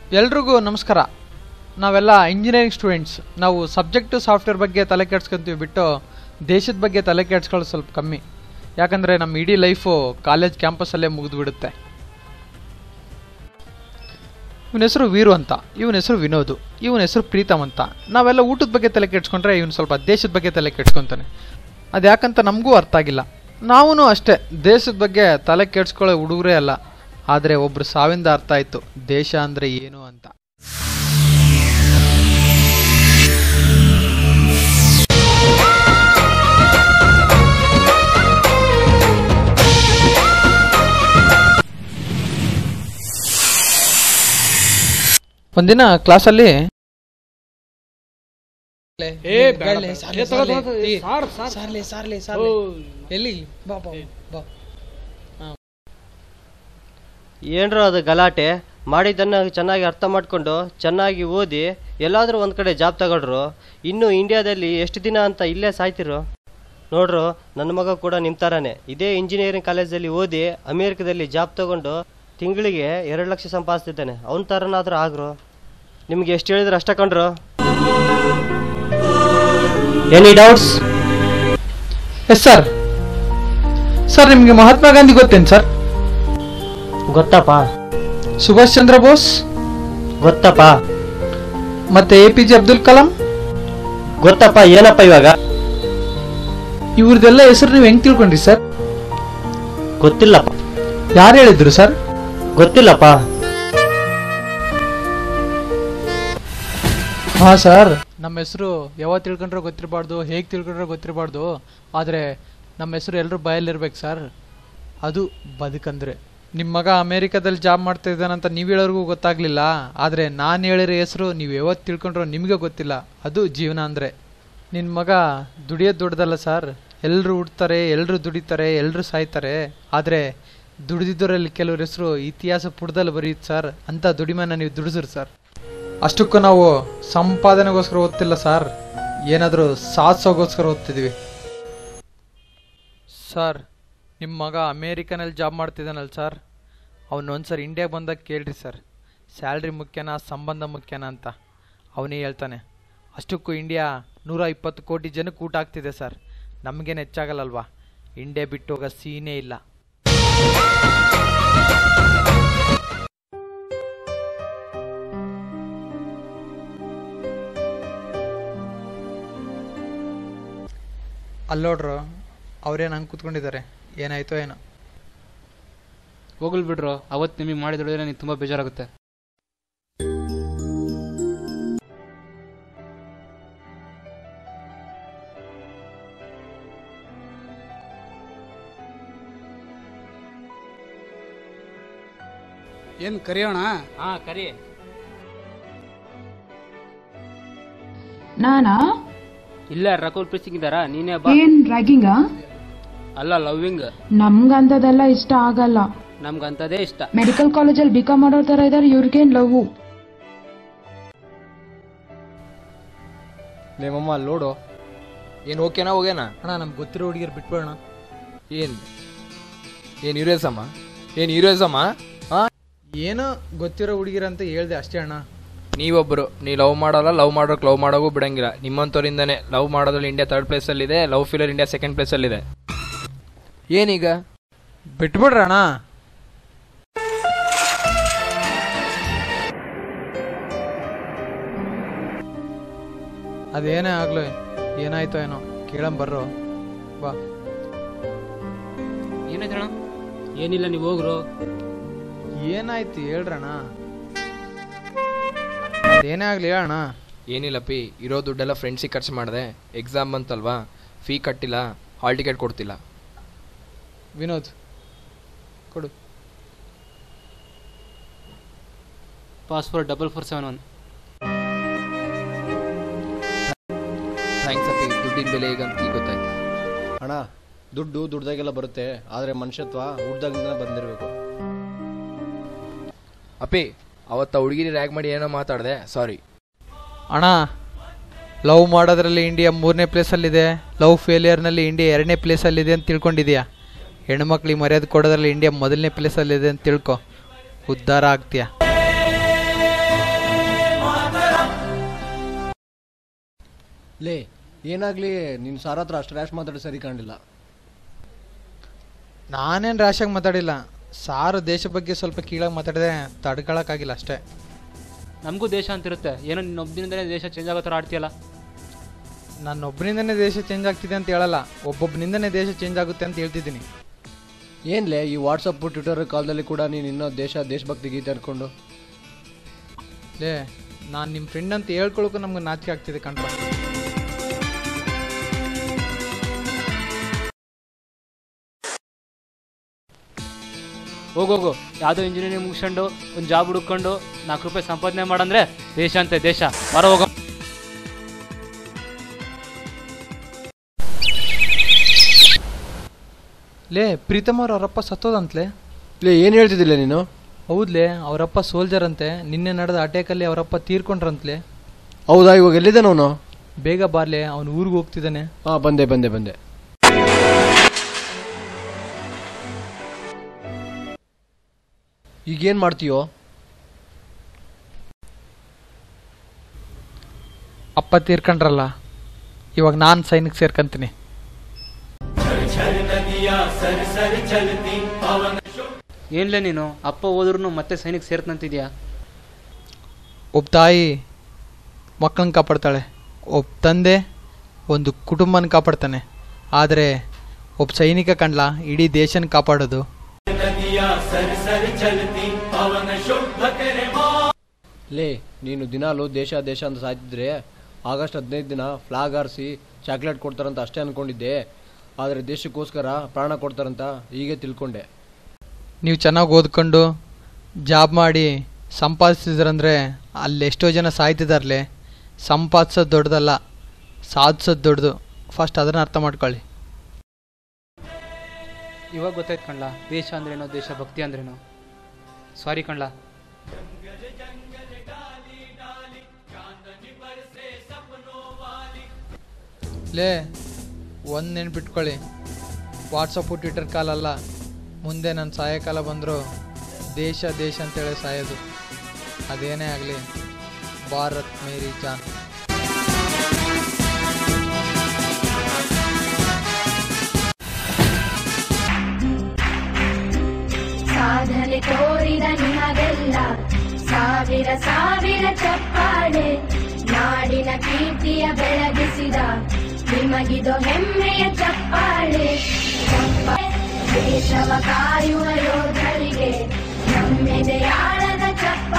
ಎಲ್ರಿಗೂ ನಮಸ್ಕಾರ. ನಾವೆಲ್ಲ ಇಂಜಿನಿಯರಿಂಗ್ ಸ್ಟೂಡೆಂಟ್ಸ್. ನಾವು ಸಬ್ಜೆಕ್ಟು ಸಾಫ್ಟ್ವೇರ್ ಬಗ್ಗೆ ತಲೆ ಕೆಡ್ಸ್ಕೊಂತೀವಿ ಬಿಟ್ಟು ದೇಶದ ಬಗ್ಗೆ ತಲೆ ಕೆಡ್ಸ್ಕೊಳ್ಳೋದು ಸ್ವಲ್ಪ ಕಮ್ಮಿ. ಯಾಕಂದರೆ ನಮ್ಮ ಇಡೀ ಲೈಫು ಕಾಲೇಜ್ ಕ್ಯಾಂಪಸ್ಸಲ್ಲೇ ಮುಗಿದ್ಬಿಡುತ್ತೆ. ಇವನ ಹೆಸರು ವೀರು ಅಂತ, ಇವನ ಹೆಸರು ವಿನೋದು, ಇವನ ಹೆಸರು ಪ್ರೀತಮ್ ಅಂತ. ನಾವೆಲ್ಲ ಊಟದ ಬಗ್ಗೆ ತಲೆ ಕೆಡ್ಸ್ಕೊಂಡ್ರೆ ಇವನು ಸ್ವಲ್ಪ ದೇಶದ ಬಗ್ಗೆ ತಲೆ ಕೆಡ್ಸ್ಕೊತಾನೆ. ಅದು ಯಾಕಂತ ನಮಗೂ ಅರ್ಥ ಆಗಿಲ್ಲ. ನಾವೂ ಅಷ್ಟೇ ದೇಶದ ಬಗ್ಗೆ ತಲೆ ಕೆಡ್ಸ್ಕೊಳ್ಳೋ ಹುಡುಗರೇ ಅಲ್ಲ. ಆದರೆ ಒಬ್ಬರು ಸಾವಿಂದ ಅರ್ಥ ಆಯಿತು ದೇಶ ಅಂದರೆ ಏನು ಅಂತ. ಒಂದಿನ ಕ್ಲಾಸಲ್ಲಿ ಏನ್ರೋ ಅದು ಗಲಾಟೆ ಮಾಡಿದ್ದನ್ನು ಚೆನ್ನಾಗಿ ಅರ್ಥ ಮಾಡಿಕೊಂಡು ಚೆನ್ನಾಗಿ ಓದಿ ಎಲ್ಲಾದರೂ ಒಂದು ಕಡೆ ಜಾಬ್ ತಗೊಳ್ರು. ಇನ್ನು ಇಂಡಿಯಾದಲ್ಲಿ ಎಷ್ಟು ದಿನ ಅಂತ ಇಲ್ಲೇ ಸಾಯ್ತಿರೋ ನೋಡ್ರು. ನನ್ನ ಮಗ ಕೂಡ ನಿಮ್ಮ ಥರನೇ ಇದೇ ಇಂಜಿನಿಯರಿಂಗ್ ಕಾಲೇಜಲ್ಲಿ ಓದಿ ಅಮೇರಿಕದಲ್ಲಿ ಜಾಬ್ ತಗೊಂಡು ತಿಂಗಳಿಗೆ 2 ಲಕ್ಷ ಸಂಪಾದಿಸ್ತಿದ್ದಾನೆ. ಅವನ ಥರನಾದ್ರೂ ಆಗ್ರು. ನಿಮ್ಗೆ ಎಷ್ಟು ಹೇಳಿದ್ರು ಅಷ್ಟ ಕಂಡ್ರು. Any doubts? Yes sir. Sir ನಿಮಗೆ ಮಹಾತ್ಮ ಗಾಂಧಿ ಗೊತ್ತೇನು ಸರ್? ಗೊತ್ತಪ್ಪ. ಸುಭಾಷ್ ಚಂದ್ರ ಬೋಸ್ ಗೊತ್ತಪ್ಪ. ಮತ್ತೆ APJ ಅಬ್ದುಲ್ ಕಲಾಂ ಗೊತ್ತಪ್ಪ. ಏನಪ್ಪ ಇವಾಗ ಇವ್ರದೆಲ್ಲ ಹೆಸರು ನೀವು ಹೆಂಗ್ ತಿಳ್ಕೊಂಡ್ರಿ ಸರ್? ಗೊತ್ತಿಲ್ಲಪ್ಪ. ಯಾರು ಹೇಳಿದ್ರು ಸರ್? ಗೊತ್ತಿಲ್ಲಪ್ಪ. ಹಾ ಸರ್, ನಮ್ಮ ಹೆಸರು ಯಾವಾಗ ತಿಳ್ಕೊಂಡ್ರೆ ಗೊತ್ತಿರಬಾರ್ದು, ಹೇಗೆ ತಿಳ್ಕೊಂಡ್ರೆ ಗೊತ್ತಿರಬಾರ್ದು. ಆದರೆ ನಮ್ಮ ಹೆಸರು ಎಲ್ಲರೂ ಬಾಯಲ್ಲಿರ್ಬೇಕು ಸರ್. ಅದು ಬದುಕಂದ್ರೆ. ನಿಮ್ಮ ಮಗ ಅಮೇರಿಕಾದಲ್ಲಿ ಜಾಬ್ ಮಾಡ್ತಾ ಇದ್ದಾನಂತ ನೀವು ಹೇಳೋರಿಗೂ ಗೊತ್ತಾಗ್ಲಿಲ್ಲ. ಆದರೆ ನಾನು ಹೇಳಿರೋ ಹೆಸರು ನೀವು ಯಾವತ್ತು ತಿಳ್ಕೊಂಡ್ರೋ ನಿಮಗೆ ಗೊತ್ತಿಲ್ಲ. ಅದು ಜೀವನ ಅಂದರೆ. ನಿನ್ನ ಮಗ ದುಡಿಯೋದು ದೊಡ್ಡದಲ್ಲ ಸರ್. ಎಲ್ಲರೂ ಹುಡ್ತಾರೆ, ಎಲ್ಲರೂ ದುಡಿತಾರೆ, ಎಲ್ಲರೂ ಸಾಯ್ತಾರೆ. ಆದರೆ ದುಡಿದಿದ್ದವರಲ್ಲಿ ಕೆಲವ್ರ ಹೆಸರು ಇತಿಹಾಸ ಪುಟದಲ್ಲಿ ಬರೆಯುತ್ತೆ ಸರ್. ಅಂಥ ದುಡಿಮೆನ ನೀವು ದುಡಿಸ್ರಿ ಸರ್. ಅಷ್ಟಕ್ಕೂ ನಾವು ಸಂಪಾದನೆಗೋಸ್ಕರ ಓದ್ತಿಲ್ಲ ಸರ್, ಏನಾದರೂ ಸಾಧಿಸೋಗೋಸ್ಕರ ಓದ್ತಿದ್ವಿ ಸರ್. ನಿಮ್ಮ ಮಗ ಅಮೇರಿಕನಲ್ಲಿ ಜಾಬ್ ಮಾಡ್ತಿದ್ದಾನಲ್ಲ ಸರ್, ಅವನೊಂದ್ಸರಿ ಇಂಡಿಯಾಗೆ ಬಂದಾಗ ಕೇಳ್ರಿ ಸರ್, ಸ್ಯಾಲ್ರಿ ಮುಖ್ಯನಾ ಸಂಬಂಧ ಮುಖ್ಯನಾ ಅಂತ. ಅವನೇ ಹೇಳ್ತಾನೆ. ಅಷ್ಟಕ್ಕೂ ಇಂಡಿಯಾ 120 ಕೋಟಿ ಜನಕ್ಕೆ ಊಟ ಆಗ್ತಿದೆ ಸರ್. ನಮಗೇನು ಹೆಚ್ಚಾಗಲ್ಲಲ್ವಾ? ಇಂಡಿಯಾ ಬಿಟ್ಟು ಹೋಗೋ ಸೀನೇ ಇಲ್ಲ. ಅಲ್ಲೋಡ್ರು, ಅವ್ರೇನು ಹಂಗೆ ಕೂತ್ಕೊಂಡಿದ್ದಾರೆ. ಏನಾಯ್ತೋ ಏನೋ. ಹೋಗಲ್ ಬಿಡ್ರು. ಅವತ್ತು ನಿಮಗೆ ಮಾಡಿದ್ರೆ ನನಗೆ ತುಂಬ ಬೇಜಾರಾಗುತ್ತೆ. ಏನು ಕರಿಯೋಣ? ಹಾ ಕರಿ. ನಾನಾ? ಇಲ್ಲ, ರಕುಲ್ ಪ್ರೀಸಿಂಗ್ ಇದ್ದಾರಾ? ನೀನೇ ಬಾ. ಏನ್ ರ್ಯಾಗಿಂಗ? ಅಲ್ಲ, ಲವ್ವಿಂಗ್. ನಮ್ಗಂತದೆಲ್ಲ ಇಷ್ಟ ಆಗಲ್ಲ. ನಮ್ಗಂತದೇ ಇಷ್ಟ. ಮೆಡಿಕಲ್ ಕಾಲೇಜಲ್ಲಿ ಬಿಕಾಮ್ ಮಾಡೋ ತರ ಇದಾರೆ, ಇವ್ರಿಗೇನ್ ಲವ್? ನೇಮಮ್ಮ ಲೋಡು ಏನು ಓಕೆನಾ? ಹೋಗೇನಾ ಅಣ್ಣ, ನಮ್ಗೆ ಗೊತ್ತಿರೋ ಹುಡುಗಿರು ಬಿಟ್ಬಿಡೋಣ. ಏನು ಯೂರೇಸಮ್ಮ? ಹಾಂ, ಏನೋ ಗೊತ್ತಿರೋ ಹುಡುಗಿರಂತ ಹೇಳ್ದೆ ಅಷ್ಟೇ ಅಣ್ಣ. ನೀವೊಬ್ಬರು ನೀವು ಲವ್ ಮಾಡಲ್ಲ, ಲವ್ ಮಾಡೋಕೆ ಲವ್ ಮಾಡೋಗೂ ಬಿಡಂಗಿಲ್ಲ. ನಿಮ್ಮಂಥವ್ರಿಂದನೇ ಲವ್ ಮಾಡೋದ್ರಲ್ಲಿ ಇಂಡಿಯಾ 3rd ಪ್ಲೇಸಲ್ಲಿದೆ, ಲವ್ ಫೀಲರ್ ಇಂಡಿಯಾ 2nd ಪ್ಲೇಸಲ್ಲಿದೆ. ಏನೀಗ ಬಿಟ್ಬಿಡ್ರಣ್ಣ. ಅದೇನೇ ಆಗ್ಲಿ, ಏನಾಯ್ತೋ ಏನೋ ಕೇಳಂಬರ್ರೋ. ಬಾ. ಏನಾಯ್ತಣ್ಣ? ಏನಿಲ್ಲ, ನೀವು ಹೋಗ್ರು. ಏನಾಯ್ತು ಹೇಳ್ರಣ್ಣ. ಏನೇ ಆಗ್ಲಿ ಹೇಳಣ್ಣ. ಏನಿಲ್ಲ ಪಿ, ಇರೋ ದುಡ್ಡೆಲ್ಲ ಫ್ರೆಂಡ್ಸಿಗೆ ಖರ್ಚು ಮಾಡಿದೆ. ಎಕ್ಸಾಮ್ ಬಂತಲ್ವಾ, ಫೀ ಕಟ್ಟಿಲ್ಲ, ಹಾಲ್ ಟಿಕೆಟ್ ಕೊಡ್ತಿಲ್ಲ. ವಿನೋದ್ ಕೊಡು. ಪಾಸ್ಪೋರ್ಟ್ 4471. ಥ್ಯಾಂಕ್ಸ್ ಅಪ್ಪಿ, ದುಡ್ಡಿನ ಬೆಲೆ ಈಗಂತ ಈಗ ಗೊತ್ತಾಯ್ತು. ಅಣ್ಣ, ದುಡ್ದಾಗೆಲ್ಲ ಬರುತ್ತೆ, ಆದರೆ ಮನುಷ್ಯತ್ವ ಹುಡ್ದಾಗಿಂದ ಬಂದಿರಬೇಕು. ಅಪ್ಪಿ, ಅವತ್ತ ಹುಡುಗಿರಿ ರ್ಯಾಗ್ ಮಾಡಿ ಏನೋ ಮಾತಾಡಿದೆ, ಸಾರಿ ಅಣ್ಣ. ಲವ್ ಮಾಡೋದ್ರಲ್ಲಿ ಇಂಡಿಯಾ 3ನೇ ಪ್ಲೇಸಲ್ಲಿದೆ, ಲವ್ ಫೇಲಿಯರ್ನಲ್ಲಿ ಇಂಡಿಯಾ 2ನೇ ಪ್ಲೇಸಲ್ಲಿದೆ ಅಂತ ತಿಳ್ಕೊಂಡಿದ್ಯಾ? ಹೆಣ್ಮಕ್ಳಿಗೆ ಮರ್ಯಾದೆ ಕೊಡೋದ್ರಲ್ಲಿ ಇಂಡಿಯಾ 1ನೇ ಪ್ಲೇಸಲ್ಲಿದೆ ಅಂತ ತಿಳ್ಕೊ, ಉದ್ಧಾರ ಆಗ್ತೀಯ. ಲೇ ಏನಾಗ್ಲಿ ನೀನು ಸಾರ್ ಹತ್ರ ಅಷ್ಟು ರ್ಯಾಶ್ ಮಾತಾಡಿ ಸರಿ ಕಾಣಲಿಲ್ಲ. ನಾನೇನು ರ್ಯಾಶಾಗಿ ಮಾತಾಡಿಲ್ಲ. ಸಾರು ದೇಶ ಬಗ್ಗೆ ಸ್ವಲ್ಪ ಕೀಳಾಗಿ ಮಾತಾಡಿದೆ, ತಡ್ಕೊಳಕ್ಕಾಗಿಲ್ಲ ಅಷ್ಟೇ. ನಮಗೂ ದೇಶ ಅಂತಿರುತ್ತೆ, ಏನೋ ನಿನ್ನೊಬ್ಬನಿಂದಲೇ ದೇಶ ಚೇಂಜ್ ಆಗೋ ಥರ ಆಡ್ತೀಯಲ್ಲ. ನನ್ನೊಬ್ಬನಿಂದನೇ ದೇಶ ಚೇಂಜ್ ಆಗ್ತಿದೆ ಅಂತ ಹೇಳಲ್ಲ, ಒಬ್ಬೊಬ್ಬನಿಂದನೇ ದೇಶ ಚೇಂಜ್ ಆಗುತ್ತೆ ಅಂತ ಹೇಳ್ತಿದ್ದೀನಿ. ಏನ್ಲೇ ಈ ವಾಟ್ಸಪ್ಪು ಟ್ವಿಟರ್ ಕಾಲದಲ್ಲಿ ಕೂಡ ನೀನು ಇನ್ನೂ ದೇಶಭಕ್ತಿ ಗೀತೆ ಅನ್ಕೊಂಡು. ಲೇ ನಾನು ನಿಮ್ಮ ಫ್ರೆಂಡ್ ಅಂತ ಹೇಳ್ಕೊಳಕ್ಕೂ ನಮ್ಗೆ ನಾಚಿಕೆ ಆಗ್ತಿದೆ ಕಣ್ರ. ಹೋಗೋಗು, ಯಾವುದೋ ಇಂಜಿನಿಯರಿಂಗ್ ಮುಗಿಸ್ಕೊಂಡು ಒಂದು ಜಾಬ್ ಹುಡ್ಕೊಂಡು ₹4 ಸಂಪಾದನೆ ಮಾಡಂದ್ರೆ ದೇಶ ಅಂತೆ ದೇಶ. ಹೊರ ಹೋಗೋ. ಲೇ ಪ್ರೀತಮ್ ಅವರಪ್ಪ ಸತ್ತೋದಂತಲೇ. ಲೇ ಏನು ಹೇಳ್ತಿದ್ದಿಲ್ಲ ನೀನು? ಹೌದ್ಲೇ, ಅವರಪ್ಪ ಸೋಲ್ಜರ್ ಅಂತೆ. ನಿನ್ನೆ ನಡೆದ ಅಟ್ಯಾಕಲ್ಲಿ ಅವರಪ್ಪ ತೀರ್ಕೊಂಡ್ರಂತಲೇ. ಹೌದಾ? ಇವಾಗ ಎಲ್ಲಿದ್ದಾನೆ ಅವನು? ಬೇಗ ಬಾರ್ಲೆ, ಅವನು ಊರಿಗೆ ಹೋಗ್ತಿದ್ದಾನೆ. ಹಾಂ ಬಂದೆ. ಈಗೇನು ಮಾಡ್ತೀಯೋ? ಅಪ್ಪ ತೀರ್ಕೊಂಡ್ರಲ್ಲ, ಇವಾಗ ನಾನು ಸೈನಿಕ್ ಸೇರ್ಕಂತೀನಿ. ಏನ್ಲೇ ನೀನು, ಅಪ್ಪ ಹೋದ್ರೂ ಮತ್ತೆ ಸೈನಿಕ್ ಸೇರ್ತಂತಿದ್ಯಾ? ಒಬ್ಬ ತಾಯಿ ಮಕ್ಕಳನ್ನ ಕಾಪಾಡ್ತಾಳೆ, ಒಬ್ಬ ತಂದೆ ಒಂದು ಕುಟುಂಬನ ಕಾಪಾಡ್ತಾನೆ. ಆದರೆ ಒಬ್ಬ ಸೈನಿಕ ಕಂಡ್ಲ ಇಡೀ ದೇಶನ ಕಾಪಾಡೋದು. ಲೇ ನೀನು ದಿನಾಲು ದೇಶ ಅಂತ ಸಾಯ್ತಿದ್ರೆ ಆಗಸ್ಟ್ 15 ದಿನ ಫ್ಲಾಗ್ ಹಾರಿಸಿ ಚಾಕ್ಲೇಟ್ ಕೊಡ್ತಾರಂತ ಅಷ್ಟೇ ಅನ್ಕೊಂಡಿದ್ದೆ. ಆದರೆ ದೇಶಕ್ಕೋಸ್ಕರ ಪ್ರಾಣ ಕೊಡ್ತಾರಂತ ಹೀಗೆ ತಿಳ್ಕೊಂಡೆ. ನೀವು ಚೆನ್ನಾಗಿ ಓದ್ಕೊಂಡು ಜಾಬ್ ಮಾಡಿ ಸಂಪಾದಿಸಿದ್ರಂದ್ರೆ ಅಲ್ಲಿ ಎಷ್ಟೋ ಜನ ಸಾಯ್ತಿದಾರಲೆ. ಸಂಪಾದಿಸೋದು ದೊಡ್ಡದಲ್ಲ, ಸಾಧಿಸೋದು ದೊಡ್ಡದು. ಫಸ್ಟ್ ಅದನ್ನು ಅರ್ಥ ಮಾಡ್ಕೊಳ್ಳಿ. ಇವಾಗ ಗೊತ್ತಾಯ್ತು ಕಣ್ಲ, ದೇಶ ಅಂದ್ರೇನೋ, ದೇಶಭಕ್ತಿ ಅಂದ್ರೇನೋ. ಸಾರಿ ಕಣ್ಲ. ಲೇ ಒಂದು ನೆನ್ಪಿಟ್ಕೊಳ್ಳಿ, ವಾಟ್ಸಪ್ಪು ಟ್ವಿಟರ್ ಕಾಲಲ್ಲ, ಮುಂದೆ ನನ್ನ ಸಾಯಕಾಲ ಬಂದರೂ ದೇಶ ಅಂತೇಳಿ ಸಾಯೋದು. ಅದೇನೇ ಆಗಲಿ, ಭಾರತ್ ಮೇರಿ ಜಾನ್. ಸಾಧನೆ ತೋರಿದ ನಿಮಗೆಲ್ಲ ಸಾವಿರ ಚಪ್ಪಾಳೆ, ನಾಡಿನ ಕೀರ್ತಿಯ ಬೆಳಗಿಸಿದ ನಿಮಗಿದು ಹೆಮ್ಮೆಯ ಚಪ್ಪಾಳೆ. ದೇಶವ ಕಾಯುವ ಯೋಧರಿಗೆ ನಮ್ಮೆದೆಯಾಳದ ಚಪ್ಪಾಳೆ.